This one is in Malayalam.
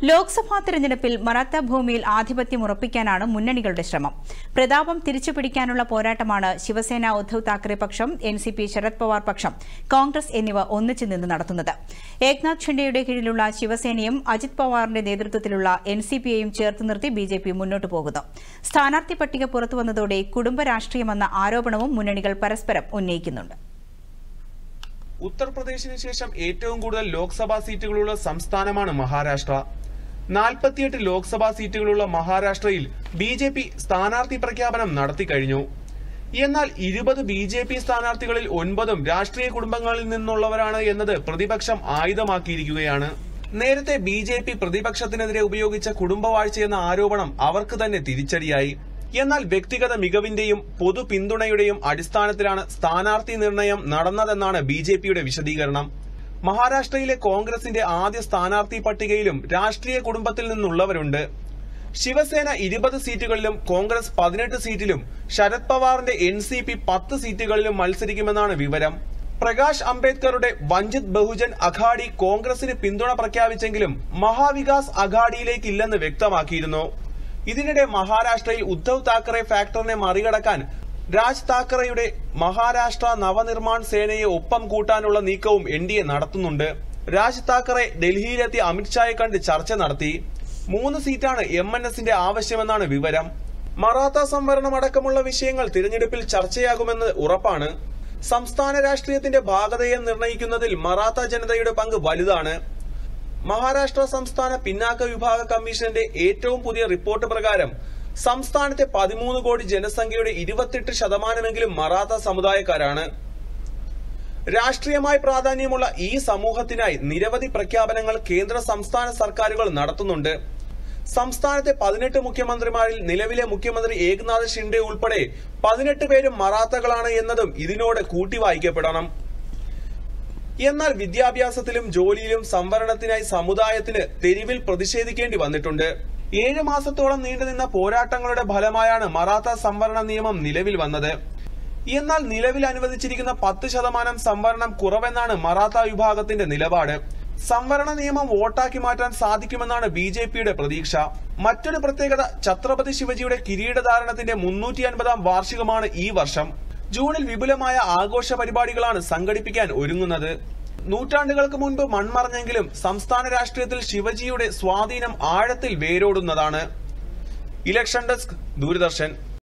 ലോക്സഭാ തെരഞ്ഞെടുപ്പിൽ മറാത്ത ഭൂമിയിൽ ആധിപത്യം ഉറപ്പിക്കാനാണ് മുന്നണികളുടെ ശ്രമം. പ്രതാപം തിരിച്ചുപിടിക്കാനുള്ള പോരാട്ടമാണ് ശിവസേന ഉദ്ധവ് താക്കറെ പക്ഷം, എൻസിപി ശരത് പവാർ പക്ഷം, കോൺഗ്രസ് എന്നിവ ഒന്നിച്ചു നിന്ന് നടത്തുന്നത്. ഏക്നാഥ് ഷിൻഡെയുടെ കീഴിലുള്ള ശിവസേനയും അജിത് പവാറിന്റെ നേതൃത്വത്തിലുള്ള എൻസിപിയെയും ചേർത്ത് നിർത്തി ബിജെപി മുന്നോട്ടു പോകുന്നു. സ്ഥാനാർത്ഥി പട്ടിക പുറത്തുവന്നതോടെ കുടുംബ രാഷ്ട്രീയമെന്ന ആരോപണവും മുന്നണികൾ പരസ്പരം ഉന്നയിക്കുന്നുണ്ട്. ഉത്തർപ്രദേശിന് ശേഷം ഏറ്റവും കൂടുതൽ ലോക്സഭാ സീറ്റുകളുള്ള സംസ്ഥാനമാണ് മഹാരാഷ്ട്ര. 48 ലോക്സഭാ സീറ്റുകളുള്ള മഹാരാഷ്ട്രയിൽ ബിജെപി സ്ഥാനാർത്ഥി പ്രഖ്യാപനം നടത്തിക്കഴിഞ്ഞു. എന്നാൽ 20 ബിജെപി സ്ഥാനാർത്ഥികളിൽ 9 രാഷ്ട്രീയ കുടുംബങ്ങളിൽ നിന്നുള്ളവരാണ് എന്നത് പ്രതിപക്ഷം ആയുധമാക്കിയിരിക്കുകയാണ്. നേരത്തെ ബിജെപി പ്രതിപക്ഷത്തിനെതിരെ ഉപയോഗിച്ച കുടുംബവാഴ്ചയെന്ന ആരോപണം അവർക്ക് തന്നെ തിരിച്ചടിയായി. എന്നാൽ വ്യക്തിഗത മികവിന്റെയും പൊതു പിന്തുണയുടെയും അടിസ്ഥാനത്തിലാണ് സ്ഥാനാർത്ഥി നിർണയം നടന്നതെന്നാണ് ബിജെപിയുടെ വിശദീകരണം. മഹാരാഷ്ട്രയിലെ കോൺഗ്രസിന്റെ ആദ്യ സ്ഥാനാർത്ഥി പട്ടികയിലും രാഷ്ട്രീയ കുടുംബത്തിൽ നിന്നുള്ളവരുണ്ട്. ശിവസേന 20 സീറ്റുകളിലും കോൺഗ്രസ് 18 സീറ്റിലും ശരത് പവാറിന്റെ എൻസിപി 10 സീറ്റുകളിലും മത്സരിക്കുമെന്നാണ് വിവരം. പ്രകാശ് അംബേദ്കറുടെ വഞ്ചിത് ബഹുജൻ അഘാഡി കോൺഗ്രസിന് പിന്തുണ പ്രഖ്യാപിച്ചെങ്കിലും മഹാവികാസ് അഘാഡിയിലേക്കില്ലെന്ന് വ്യക്തമാക്കിയിരുന്നു. ഇതിനിടെ മഹാരാഷ്ട്രയിൽ ഉദ്ധവ് താക്കറെ ഫാക്ടറിനെ മറികടക്കാൻ രാജ് താക്കറെയുടെ മഹാരാഷ്ട്ര നവനിർമ്മാൺ സേനയെ ഒപ്പം കൂട്ടാനുള്ള നീക്കവും എൻഡിഎ നടത്തുന്നുണ്ട്. രാജ് താക്കറെ ഡൽഹിയിലെത്തി അമിത്ഷായെ കണ്ട് ചർച്ച നടത്തി. 3 സീറ്റാണ് MNSന്റെ ആവശ്യമെന്നാണ് വിവരം. മറാത്ത സംവരണം അടക്കമുള്ള വിഷയങ്ങൾ തിരഞ്ഞെടുപ്പിൽ ചർച്ചയാകുമെന്ന് ഉറപ്പാണ്. സംസ്ഥാന രാഷ്ട്രീയത്തിന്റെ ഭാഗതയെ നിർണയിക്കുന്നതിൽ മറാത്ത ജനതയുടെ പങ്ക് വലുതാണ്. മഹാരാഷ്ട്ര സംസ്ഥാന പിന്നാക്ക വിഭാഗ കമ്മീഷന്റെ ഏറ്റവും പുതിയ റിപ്പോർട്ട് പ്രകാരം സംസ്ഥാനത്തെ 13 കോടി ജനസംഖ്യയുടെ 28% മറാത്ത സമുദായക്കാരാണ്. രാഷ്ട്രീയമായി പ്രാധാന്യമുള്ള ഈ സമൂഹത്തിനായി നിരവധി പ്രഖ്യാപനങ്ങൾ കേന്ദ്ര സംസ്ഥാന സർക്കാരുകൾ നടത്തുന്നുണ്ട്. സംസ്ഥാനത്തെ 18 മുഖ്യമന്ത്രിമാരിൽ നിലവിലെ മുഖ്യമന്ത്രി ഏക്നാഥ് ഷിൻഡെ ഉൾപ്പെടെ 18 പേരും മറാത്തകളാണ് എന്നതും ഇതിനോട് കൂട്ടിവായിക്കപ്പെടണം. എന്നാൽ വിദ്യാഭ്യാസത്തിലും ജോലിയിലും സംവരണത്തിനായി സമുദായത്തിന് തെരുവിൽ പ്രതിഷേധിക്കേണ്ടി വന്നിട്ടുണ്ട്. 7 മാസത്തോളം നീണ്ടുനിന്ന പോരാട്ടങ്ങളുടെ ഫലമായാണ് മറാത്ത സംവരണ നിയമം നിലവിൽ വന്നത്. എന്നാൽ നിലവിൽ അനുവദിച്ചിരിക്കുന്ന 10% സംവരണം കുറവെന്നാണ് മറാത്ത വിഭാഗത്തിന്റെ നിലപാട്. സംവരണ നിയമം വോട്ടാക്കി മാറ്റാൻ സാധിക്കുമെന്നാണ് ബിജെപിയുടെ പ്രതീക്ഷ. മറ്റൊരു പ്രത്യേകത, ഛത്രപതി ശിവജിയുടെ കിരീടധാരണത്തിന്റെ 350ാം വാർഷികമാണ് ഈ വർഷം. ജൂണിൽ വിപുലമായ ആഘോഷ പരിപാടികളാണ് സംഘടിപ്പിക്കാൻ ഒരുങ്ങുന്നത്. നൂറ്റാണ്ടുകൾക്ക് മുൻപ് മൺമറഞ്ഞെങ്കിലും സംസ്ഥാന രാഷ്ട്രീയത്തിൽ ശിവജിയുടെ സ്വാധീനം ആഴത്തിൽ വേരോടുന്നതാണ്. Election desk, Doordarshan.